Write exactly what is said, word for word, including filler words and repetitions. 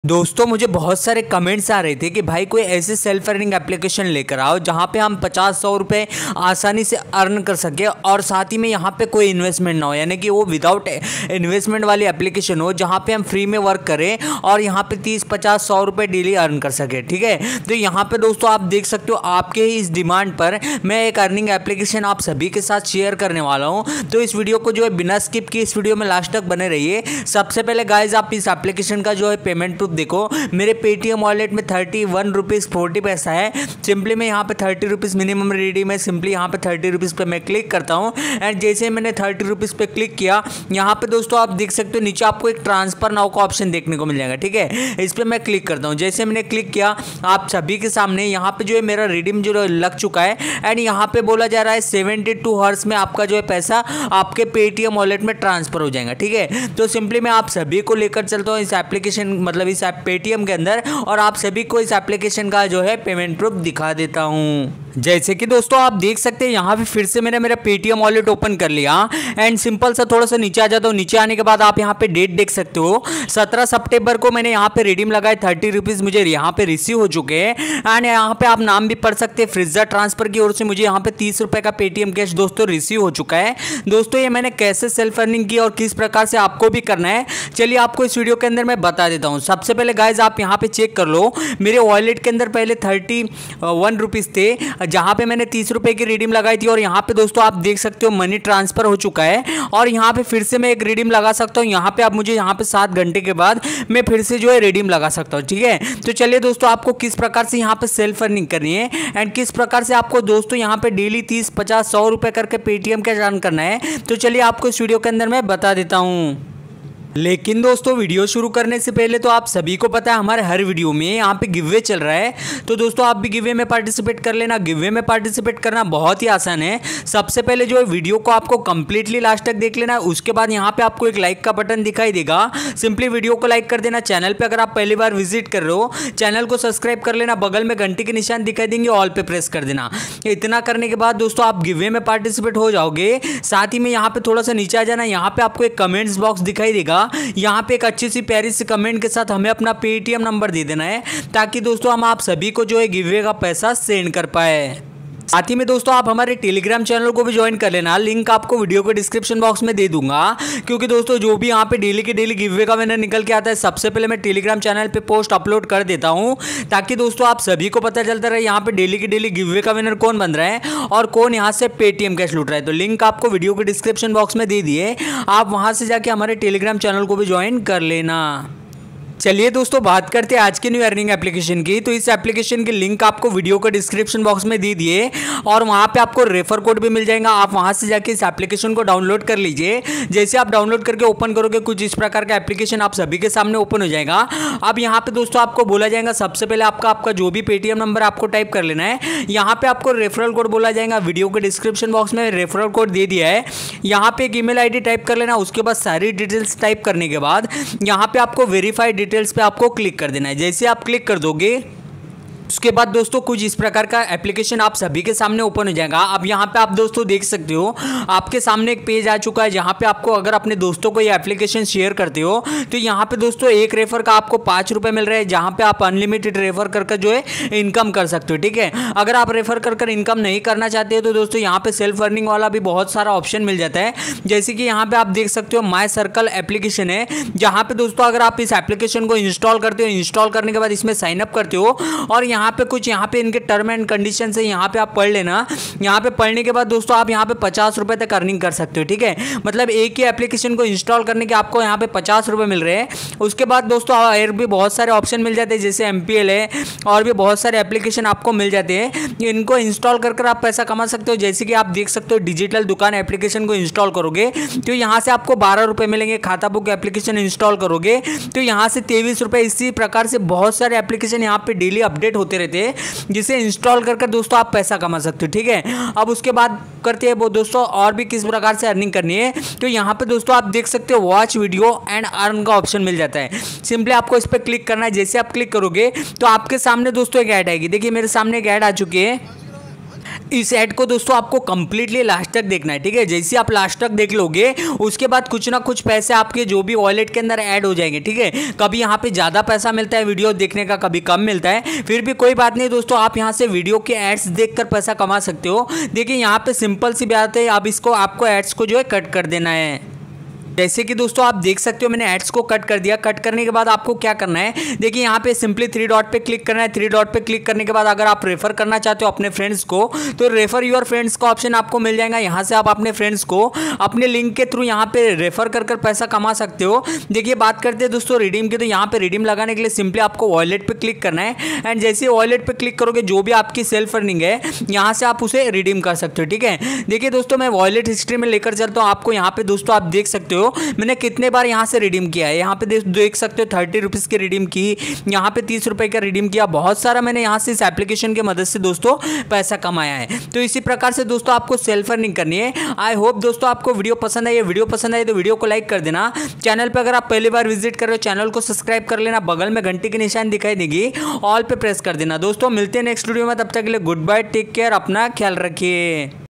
दोस्तों मुझे बहुत सारे कमेंट्स आ रहे थे कि भाई कोई ऐसे सेल्फ अर्निंग एप्लीकेशन लेकर आओ जहां पे हम पचास सौ रुपये आसानी से अर्न कर सके और साथ ही में यहां पे कोई इन्वेस्टमेंट ना हो, यानी कि वो विदाउट इन्वेस्टमेंट वाली एप्लीकेशन हो जहां पे हम फ्री में वर्क करें और यहां पे तीस पचास सौ रुपये डेली अर्न कर सके। ठीक है, तो यहाँ पे दोस्तों आप देख सकते हो आपके इस डिमांड पर मैं एक अर्निंग एप्लीकेशन आप सभी के साथ शेयर करने वाला हूँ। तो इस वीडियो को जो है बिना स्किप किए इस वीडियो में लास्ट तक बने रहिए। सबसे पहले गाइज आप इस एप्लीकेशन का जो है पेमेंट प्रूफ देखो, मेरे पेटीएम वॉलेट में थर्टी वन रुपीज़ फोर्टी पैसा है। सिंपली मैं यहाँ पे थर्टी रुपीज़ मिनिमम रिडीम है, सिंपली यहाँ पे थर्टी रुपीज़ पे मैं क्लिक करता हूँ एंड जैसे मैंने थर्टी रुपीज़ पे क्लिक किया यहाँ पे दोस्तों आप देख सकते हो नीचे आपको एक ट्रांसफर नाउ का ऑप्शन देखने को मिल जाएगा। ठीक है, इस पर मैं क्लिक करता हूँ। जैसे मैंने क्लिक किया आप सभी के सामने यहाँ पे जो है मेरा रिडीम जो लग चुका है एंड यहाँ पे बोला जा रहा है सेवेंटी टू हॉर्स में आपका जो है पैसा आपके पेटीएम वॉलेट में ट्रांसफर हो जाएगा। ठीक है, तो सिंपली मैं आप सभी को लेकर चलता हूँ इस एप्लीकेशन मतलब इस ऐप पेटीएम के अंदर और आप सभी को इस एप्लीकेशन का जो है पेमेंट प्रूफ दिखा देता हूँ। जैसे कि दोस्तों आप देख सकते हैं यहाँ पे फिर से मैंने मेरा पेटीएम वॉलेट ओपन कर लिया एंड सिंपल सा थोड़ा सा नीचे आ जाता हूँ। नीचे आने के बाद आप यहाँ पे डेट देख सकते हो, सत्रह सितंबर को मैंने यहाँ पे रिडीम लगाए थर्टी रुपीज़ मुझे यहाँ पे रिसीव हो चुके हैं एंड यहाँ पे आप नाम भी पढ़ सकते हैं फ्रिजा ट्रांसफर की ओर से मुझे यहाँ पे तीस रुपये का पेटीएम कैश दोस्तों रिसीव हो चुका है। दोस्तों ये मैंने कैसे सेल्फ अर्निंग की और किस प्रकार से आपको भी करना है चलिए आपको इस वीडियो के अंदर मैं बता देता हूँ। सबसे पहले गाइज आप यहाँ पे चेक कर लो, मेरे वॉलेट के अंदर पहले थर्टी वन रुपीज़ थे जहाँ पे मैंने तीस रुपए की रिडीम लगाई थी और यहाँ पे दोस्तों आप देख सकते हो मनी ट्रांसफर हो चुका है और यहाँ पे फिर से मैं एक रिडीम लगा सकता हूँ। यहाँ पे आप मुझे यहाँ पे सात घंटे के बाद मैं फिर से जो है रिडीम लगा सकता हूँ। ठीक है, तो चलिए दोस्तों आपको किस प्रकार से यहाँ पे सेल्फ अर्निंग करनी है एंड किस प्रकार से आपको दोस्तों यहाँ पे डेली तीस पचास सौ रुपए करके पेटीएम कैश अर्न करना है तो चलिए आपको इस वीडियो के अंदर मैं बता देता हूँ। लेकिन दोस्तों वीडियो शुरू करने से पहले तो आप सभी को पता है हमारे हर वीडियो में यहाँ पे गिववे चल रहा है, तो दोस्तों आप भी गिववे में पार्टिसिपेट कर लेना। गिववे में पार्टिसिपेट करना बहुत ही आसान है। सबसे पहले जो है वीडियो को आपको कंप्लीटली लास्ट तक देख लेना, उसके बाद यहाँ पे आपको एक लाइक का बटन दिखाई देगा, सिंपली वीडियो को लाइक कर देना। चैनल पर अगर आप पहली बार विजिट कर रहे हो चैनल को सब्सक्राइब कर लेना, बगल में घंटी के निशान दिखाई देंगे ऑल पे प्रेस कर देना। इतना करने के बाद दोस्तों आप गिववे में पार्टिसिपेट हो जाओगे। साथ ही में यहाँ पे थोड़ा सा नीचे आ जाना, यहाँ पे आपको एक कमेंट्स बॉक्स दिखाई देगा, यहाँ पे एक अच्छी सी प्यारी सी कमेंट के साथ हमें अपना पेटीएम नंबर दे देना है ताकि दोस्तों हम आप सभी को जो है गिववे का पैसा सेंड कर पाए। साथ ही में दोस्तों आप हमारे टेलीग्राम चैनल को भी ज्वाइन कर लेना, लिंक आपको वीडियो के डिस्क्रिप्शन बॉक्स में दे दूंगा। क्योंकि दोस्तों जो भी यहाँ पे डेली के डेली गिववे का मैंने निकल के आता है सबसे पहले मैं टेलीग्राम चैनल पे पोस्ट अपलोड कर देता हूँ ताकि दोस्तों आप सभी को पता चलता रहे यहाँ पे डेली के डेली गिववे का विनर कौन बन रहा है और कौन यहाँ से पेटीएम कैश लूट रहा है। तो लिंक आपको वीडियो के डिस्क्रिप्शन बॉक्स में दे दिए, आप वहाँ से जाके हमारे टेलीग्राम चैनल को भी ज्वाइन कर लेना। चलिए दोस्तों बात करते हैं आज के न्यू अर्निंग एप्लीकेशन की। तो इस एप्लीकेशन की लिंक आपको वीडियो के डिस्क्रिप्शन बॉक्स में दे दिए और वहाँ पे आपको रेफर कोड भी मिल जाएगा, आप वहाँ से जाके इस एप्लीकेशन को डाउनलोड कर लीजिए। जैसे आप डाउनलोड करके ओपन करोगे कुछ इस प्रकार का एप्लीकेशन आप सभी के सामने ओपन हो जाएगा। अब यहाँ पे दोस्तों आपको बोला जाएगा सबसे पहले आपका आपका जो भी पेटीएम नंबर आपको टाइप कर लेना है। यहाँ पे आपको रेफरल कोड बोला जाएगा, वीडियो के डिस्क्रिप्शन बॉक्स में रेफरल कोड दे दिया है। यहाँ पे एक ईमेल आईडी टाइप कर लेना, उसके बाद सारी डिटेल्स टाइप करने के बाद यहाँ पे आपको वेरीफाई डिटेल्स पे आपको क्लिक कर देना है। जैसे आप क्लिक कर दोगे उसके बाद दोस्तों कुछ इस प्रकार का एप्लीकेशन आप सभी के सामने ओपन हो जाएगा। अब यहाँ पे आप दोस्तों देख सकते हो आपके सामने एक पेज आ चुका है जहाँ पे आपको अगर अपने दोस्तों को ये एप्लीकेशन शेयर करते हो तो यहाँ पे दोस्तों एक रेफर का आपको पाँच रुपये मिल रहा है, जहाँ पे आप अनलिमिटेड रेफर करके जो है इनकम कर सकते हो। ठीक है, अगर आप रेफर कर कर इनकम नहीं करना चाहते हो तो दोस्तों यहाँ पे सेल्फ अर्निंग वाला भी बहुत सारा ऑप्शन मिल जाता है। जैसे कि यहाँ पे आप देख सकते हो माई सर्कल एप्लीकेशन है, जहाँ पे दोस्तों अगर आप इस एप्लीकेशन को इंस्टॉल करते हो, इंस्टॉल करने के बाद इसमें साइनअप करते हो और यहाँ पे कुछ यहाँ पे इनके टर्म एंड कंडीशन है यहाँ पे आप पढ़ लेना। यहाँ पे पढ़ने के बाद दोस्तों आप यहाँ पे पचास रुपए तक अर्निंग कर सकते हो। ठीक है, मतलब एक ही एप्लीकेशन को इंस्टॉल करने के आपको यहाँ पे पचास रुपए मिल रहे हैं। उसके बाद दोस्तों और भी बहुत सारे ऑप्शन मिल जाते हैं जैसे एमपीएल है और भी बहुत सारे एप्लीकेशन आपको मिल जाते हैं, इनको इंस्टॉल कर कर आप पैसा कमा सकते हो। जैसे कि आप देख सकते हो डिजिटल दुकान एप्लीकेशन को इंस्टॉल करोगे तो यहाँ से आपको बारह रुपये मिलेंगे। खाता बुक एप्लीकेशन इंस्टॉल करोगे तो यहाँ से तेईस रुपये। इसी प्रकार से बहुत सारे एप्लीकेशन यहाँ पे डेली अपडेट होते रहते हैं जिसे इंस्टॉल कर कर दोस्तों आप पैसा कमा सकते हो। ठीक है, अब उसके बाद करते हैं वो दोस्तों और भी किस प्रकार से अर्निंग करनी है। तो यहाँ पे दोस्तों आप देख सकते हो वॉच वीडियो एंड अर्न का ऑप्शन मिल जाता है, सिंपली आपको इस पर क्लिक करना है। जैसे आप क्लिक करोगे तो आपके सामने दोस्तों एक ऐड आएगी, देखिए मेरे सामने एक ऐड आ चुकी है इस ऐड को दोस्तों आपको कंप्लीटली लास्ट तक देखना है, ठीक है। जैसे आप लास्ट तक देख लोगे उसके बाद कुछ ना कुछ पैसे आपके जो भी वॉलेट के अंदर ऐड हो जाएंगे, ठीक है। कभी यहाँ पे ज़्यादा पैसा मिलता है वीडियो देखने का, कभी कम मिलता है, फिर भी कोई बात नहीं दोस्तों, आप यहाँ से वीडियो के एड्स देखकर पैसा कमा सकते हो। देखिए यहाँ पे सिंपल सी बात है, अब इसको आपको एड्स को जो है कट कर देना है। जैसे कि दोस्तों आप देख सकते हो मैंने एड्स को कट कर दिया। कट करने के बाद आपको क्या करना है, देखिए यहाँ पे सिंपली थ्री डॉट पे क्लिक करना है। थ्री डॉट पे क्लिक करने के बाद अगर आप रेफर करना चाहते हो अपने फ्रेंड्स को, तो रेफर योर फ्रेंड्स का ऑप्शन आपको मिल जाएगा। यहाँ से आप अपने फ्रेंड्स को अपने लिंक के थ्रू यहाँ पे रेफर कर कर पैसा कमा सकते हो। देखिए बात करते हैं दोस्तों रिडीम की, तो यहाँ पे रिडीम लगाने के लिए सिंपली आपको वॉलेट पे क्लिक करना है एंड जैसे वॉलेट पे क्लिक करोगे जो भी आपकी सेल्फ अर्निंग है यहाँ से आप उसे रिडीम कर सकते हो, ठीक है। देखिए दोस्तों मैं वॉलेट हिस्ट्री में लेकर चलता हूँ आपको। यहाँ पे दोस्तों आप देख सकते हो मैंने कितने बार यहाँ से रिडीम किया है। यहाँ पे देख देख सकते हो थर्टी रुपीज़ की रिडीम की, यहाँ पे तीस रुपए का रिडीम किया। बहुत सारा मैंने यहाँ से इस एप्लीकेशन की मदद से दोस्तों पैसा कमाया है। तो इसी प्रकार से दोस्तों आपको सेल्फ अर्निंग करनी है। आई होप दोस्तों आपको वीडियो पसंद आई है। वीडियो पसंद आई तो वीडियो को लाइक कर देना। चैनल पर अगर आप पहली बार विजिट कर रहे हो चैनल को सब्सक्राइब कर लेना। बगल में घंटी की निशान दिखाई देगी, ऑल पे प्रेस कर देना। दोस्तों मिलते हैं नेक्स्ट वीडियो में, तब तक के लिए गुड बाय, टेक केयर, अपना ख्याल रखिए।